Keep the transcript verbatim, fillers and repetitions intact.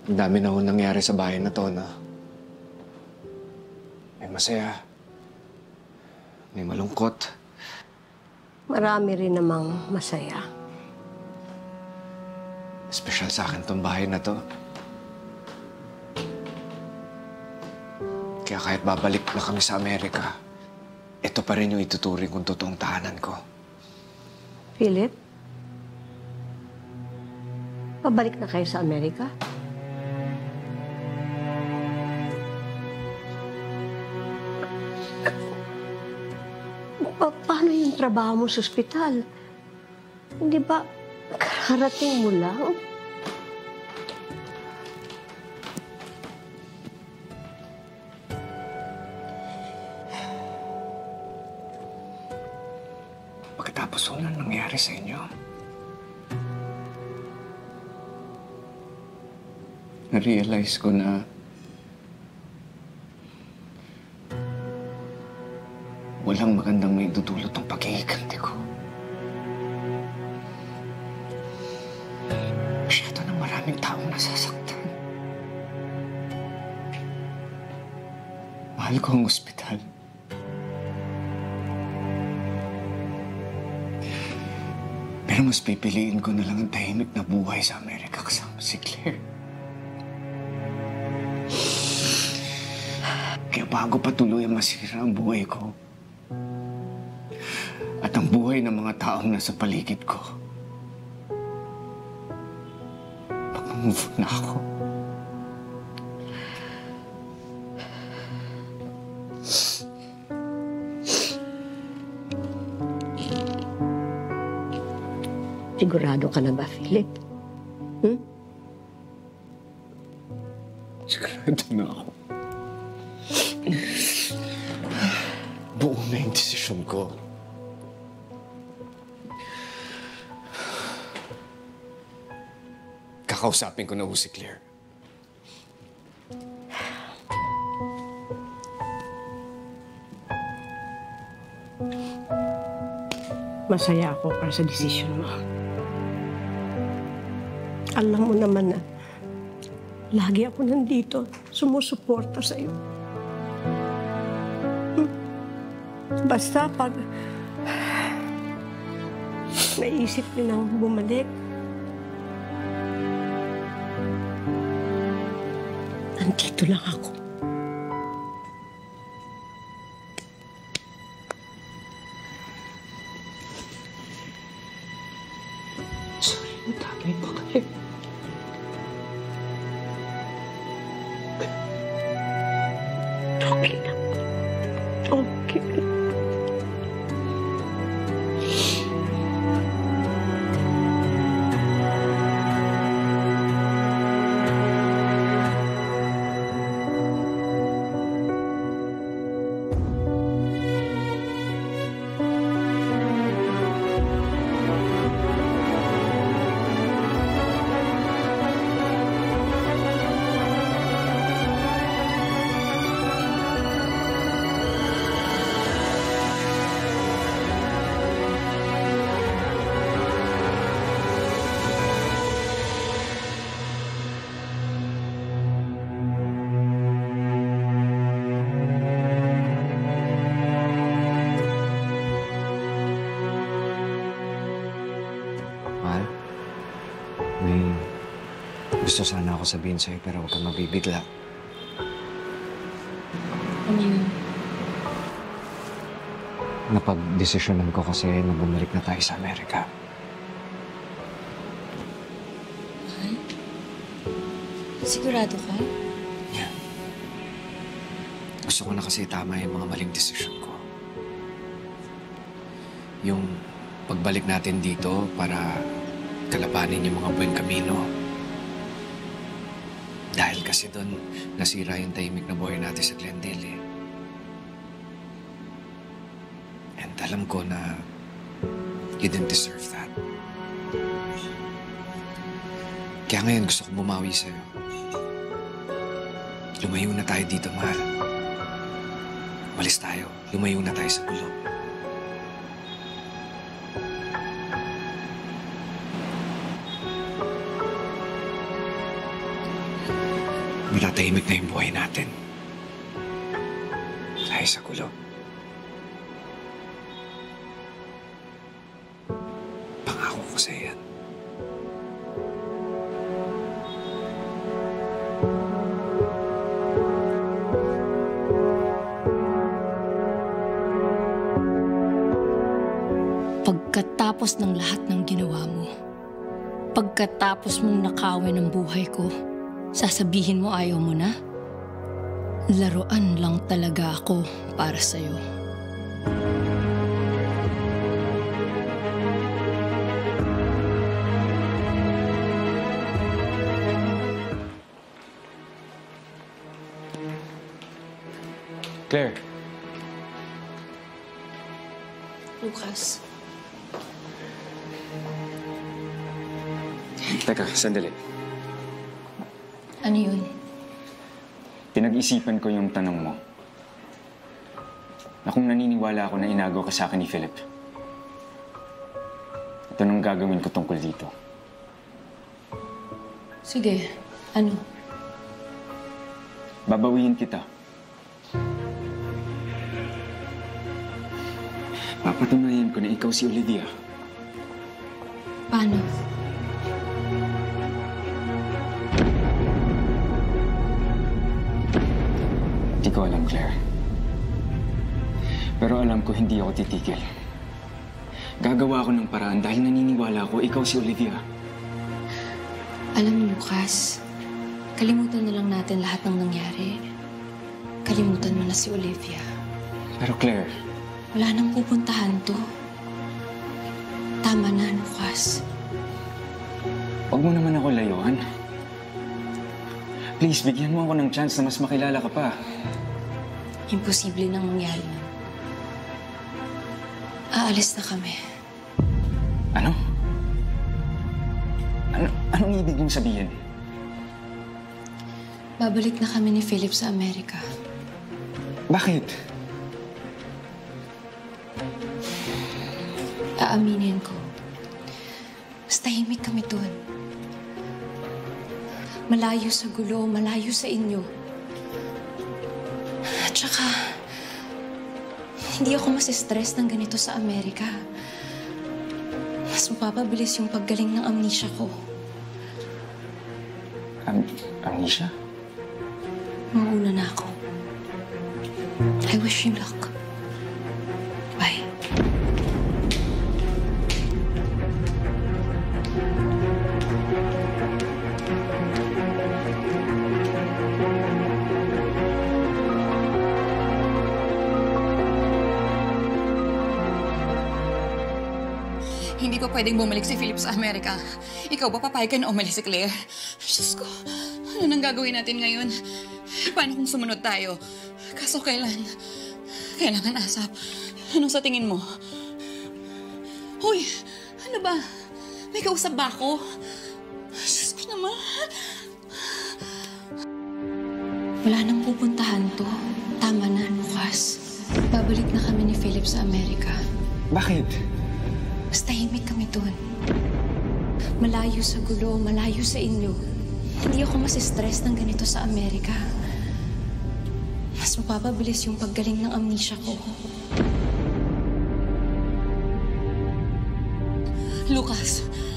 Ang dami na ho nangyari sa bahay na to, na may masaya, may malungkot. Marami rin namang masaya. Espesyal sa akin tong bahay na to. Kaya kahit babalik na kami sa Amerika, ito pa rin yung ituturing kong totoong tahanan ko. Philip? Pabalik na kayo sa Amerika? Pa paano yung trabaho mo sa ospital? Hindi ba karating mo lang? Pagkatapos ho na nangyari sa inyo, na-realize ko na walang magandang may dudulot ng pagkikiganti ko. Masyado ng maraming taong nasasaktan. Mahal ko ang ospital. Pero mas pipiliin ko na lang ang tahimik na buhay sa Amerika kasama si Claire. Kaya bago pa tuluyan masira ang buhay ko, at ang buhay ng mga taong nasa paligid ko, mag-move na ako. Sigurado ka na ba, Philip? Hmm? Sigurado na ako. Buo na yung desisyon ko. Kakausapin ko na ho si Claire. Masaya ako para sa desisyon mo. Alam mo naman na lagi ako nandito, sumusuporta sa'yo. Hmm. Basta pag naisip nilang bumalik, nandito lang ako. Sorry, matagay pa kayo. Okay lang. Okay. Mahal, may gusto sana ako sabihin sa'yo pero huwag kang mabibigla. Ano yun? Napag-desisyonan ko kasi na bumalik na tayo sa Amerika. Mahal? Sigurado ka? Yeah. Gusto ko na kasi tama yung mga maling desisyon ko. Yung pagbalik natin dito para kalabanin yung mga buwing kamino. Dahil kasi doon nasira yung tahimik na buhay natin sa Glendale eh. And alam ko na you didn't deserve that. Kaya ngayon gusto ko bumawi sa'yo. Lumayo na tayo dito, mahal. Umalis tayo. Lumayo na tayo sa gulo. matatahimik na yung buhay natin. Dahil sa gulo. Pangako ko sa'yo yan. Pagkatapos ng lahat ng ginawa mo, pagkatapos mong nakawin ang buhay ko, sasabihin mo ayaw mo na? Laruan lang talaga ako para sa'yo. Claire. Lucas. Teka, sandali. Ano yun? Pinag-isipan ko yung tanong mo. Na kung naniniwala ako na inagaw ka sa akin ni Philip. Ito nang gagawin ko tungkol dito. Sige, ano? Babawiin kita. Papatunayan ko na ikaw si Olivia. Paano? Hindi ko alam, Claire. Pero alam ko hindi ako titigil. Gagawa ako ng paraan dahil naniniwala ako ikaw si Olivia. Alam mo, Lucas, kalimutan na lang natin lahat ng nangyari. Kalimutan mo na si Olivia. Pero Claire, Wala nang pupuntahan to. Tama na, Lucas. huwag mo naman ako layuan. Please, bigyan mo ako ng chance na mas makilala ka pa. Imposible nang mangyari na. Aalis na kami. Ano? Ano? Anong ibig mong sabihin? Babalik na kami ni Philip sa Amerika. Bakit? Aaminin ko. Mas tahimik kami doon. Malayo sa gulo, malayo sa inyo. At saka, hindi ako masistress ng ganito sa Amerika. Mas mapapabilis yung paggaling ng amnesia ko. Am amnesia? Mauna na ako. I wish you luck. Bye. Hindi pa pwedeng bumalik si Philip sa Amerika. Ikaw ba papayag ka na umalis si Claire? Diyos ko, ano nang gagawin natin ngayon? Paano kung sumunod tayo? Kaso kailan? Kailangan asap. Anong sa tingin mo? Hoy, ano ba? May kausap ba ako? Diyos ko naman. Wala nang pupuntahan to. Tama na, Lucas. Babalik na kami ni Philip sa Amerika. Bakit? Mas tahimik kami doon. Malayo sa gulo, malayo sa inyo. Hindi ako masistress ng ganito sa Amerika. Mas mapapabilis yung paggaling ng amnesia ko. Lucas,